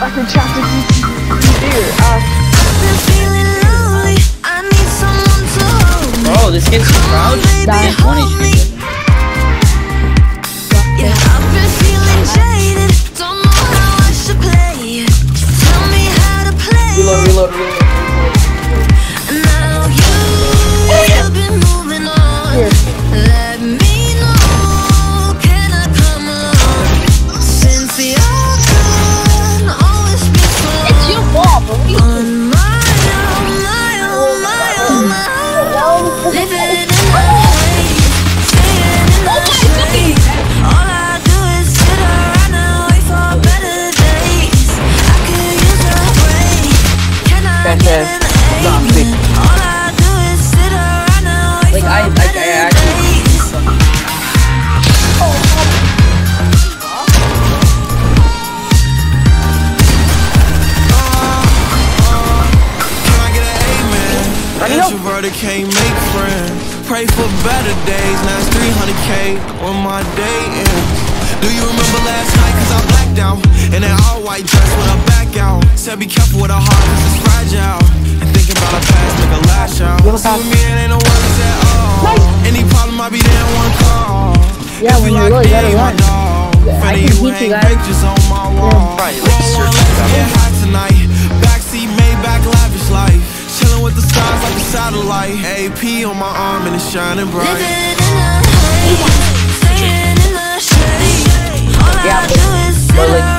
Dr. Chapter here. Bro, this kid's crouched. He has 1 HP. Yeah, I've been feeling jaded. Don't know how I should play. Tell me how to play. Reload. Now you've been moving on. Here. Let me know. Can I come along? Since you're gone, always been so long. It's your ball, bro. On my own. Living in the haze, staying in the shade. All I do is sit around and wait for better days. I could use a break. Can I get an amen? All I do is sit around and wait for better days. Can I get an amen? Introverted can't make friends. Pray for better days. Now it's 300K when my day ends. Do you remember last night? Cause I blacked out in that all white dress with a back out. Said be careful with a heart cause it's fragile. And thinking about our past, nigga lash out. See with me it ain't no worries at all. Any problem I be there in one call. Yeah, when you look, you gotta run. For I you can beat you hang guys. pictures on my wall. Get hot tonight. Backseat Maybach, lavish life. Chilling with the stars like a satellite. AP on my arm and it's shining bright. Living in the haze, staying in the shade. All I do is sit around.